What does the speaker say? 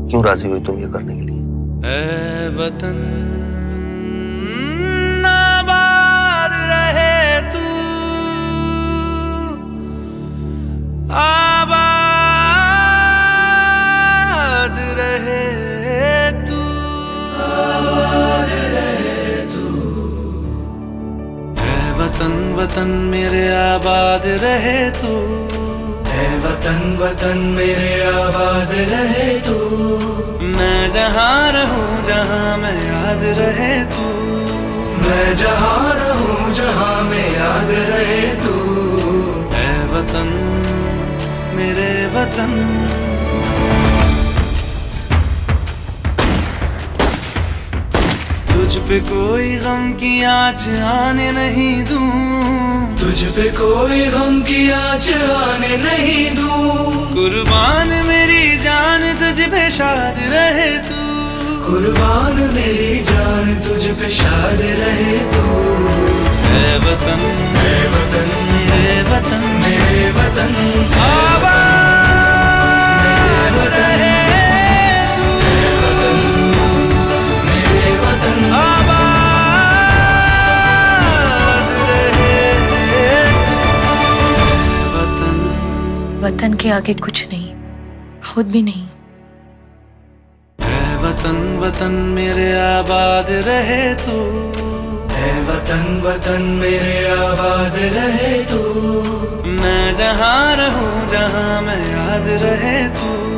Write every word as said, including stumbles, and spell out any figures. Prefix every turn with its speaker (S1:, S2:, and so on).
S1: क्यों राजी हुई तुम ये करने के लिए?
S2: ऐ वतन आबाद रहे तू, आबाद रहे तू, आबाद रहे तू। ऐ वतन वतन मेरे आबाद रहे तू, ऐ वतन वतन मेरे आबाद रहे तू। मैं जहाँ रहूं जहाँ मैं याद रहे तू, मैं जहाँ रहूं जहाँ मैं याद रहे तू। ऐ वतन मेरे वतन, तुझ पे कोई गम की आँच आने नहीं दूं, तुझ पे कोई गम की आँच आने नहीं दूं। कुर्बान मेरी जान तुझ पे शाद रहे तू, कुर्बान मेरी जान तुझ पे शाद रहे तू। ऐ वतन ऐ वतन मेरे वतन मेरे वतन आबाद रहे तू, मेरे वतन मेरे वतन आबाद रहे तू। वतन
S3: वतन के आगे कुछ नहीं, खुद भी नहीं।
S2: वतन वतन मेरे आबाद रहे तू, ऐ वतन वतन मेरे आबाद रहे तू। मैं जहाँ रहूं जहाँ मैं याद रहे तू।